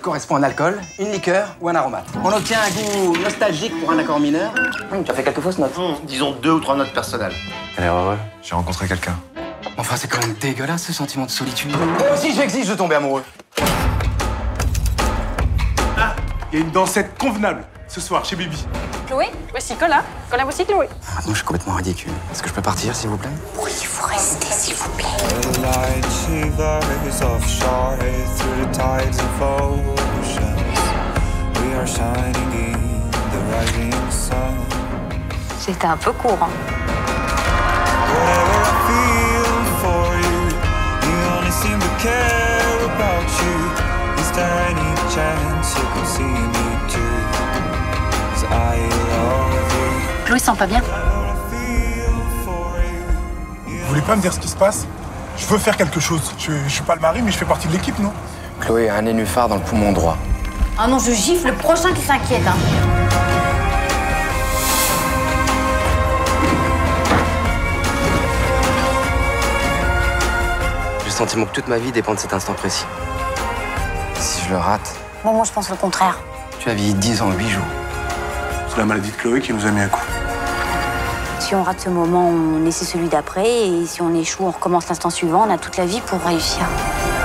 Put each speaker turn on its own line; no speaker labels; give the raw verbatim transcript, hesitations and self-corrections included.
correspond à un alcool, une liqueur ou un aromate. On obtient un goût nostalgique pour un accord mineur. Hum, tu as fait quelques fausses notes.
Hum, disons deux ou trois notes personnelles.
Elle est heureux. J'ai rencontré quelqu'un.
Enfin, c'est quand même dégueulasse, ce sentiment de solitude. Moi aussi, j'exige de tomber amoureux.
Ah, il y a une dansette convenable ce soir chez Bibi.
Chloé, voici Colin. Colin, voici Chloé.
Ah, non, je suis complètement ridicule. Est-ce que je peux partir, s'il vous plaît?
Oui, il faut rester, s'il vous plaît.
C'était un peu court, hein. Chloé sent pas bien.
Vous voulez pas me dire ce qui se passe? Je veux faire quelque chose. Je, je suis pas le mari, mais je fais partie de l'équipe, non?
Chloé a un nénuphar dans le poumon droit.
Ah non, je gifle le prochain qui s'inquiète, hein.
J'ai le sentiment que toute ma vie dépend de cet instant précis. Si je le rate,
Bon, moi, je pense le contraire.
tu as vieilli dix ans, huit jours.
C'est la maladie de Chloé qui nous a mis à coup.
Si on rate ce moment, on essaie celui d'après. Et si on échoue, on recommence l'instant suivant. On a toute la vie pour réussir.